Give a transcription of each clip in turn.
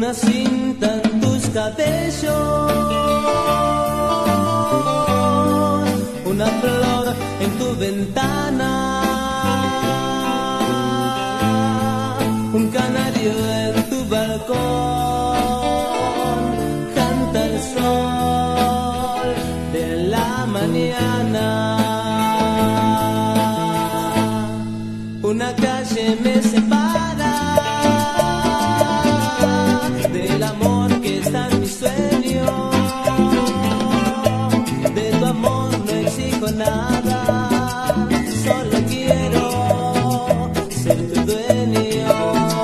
una cinta en tus cabellos, una flor en tu ventana, un canario en tu balcón, canta el sol de la mañana. Una calle me separa del amor que está en mi sueño, de tu amor no exijo nada, solo quiero ser tu dueño.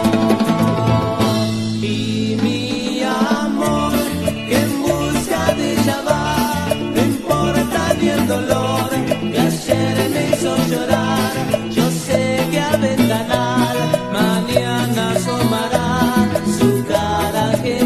Y mi amor, que en busca de ella va, no importa ni el dolor que ayer me hizo llorar. Yo sé que al ventanal mañana asomará su cara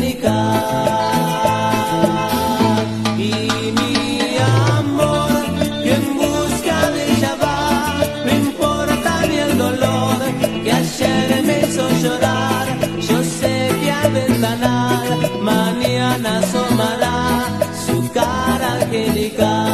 angelical. Y mi amor, que en busca de ella va, no importa ni el dolor que ayer me hizo llorar. Yo sé que al ventanal mañana asomará su cara angelical.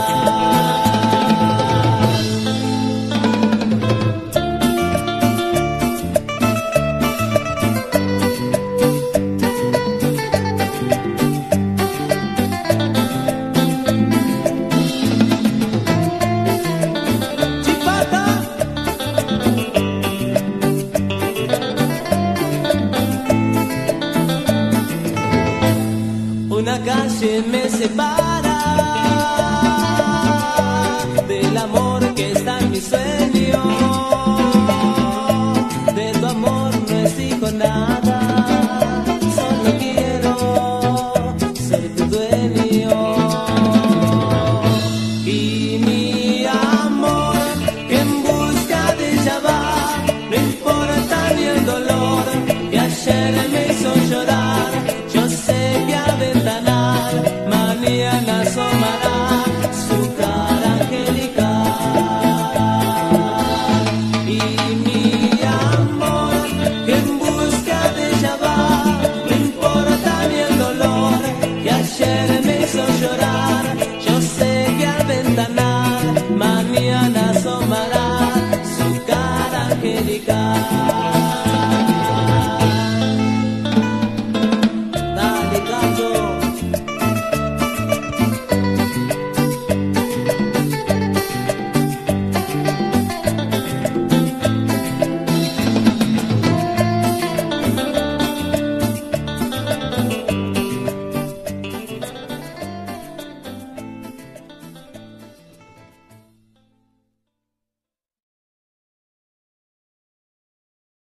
Una calle me separa del amor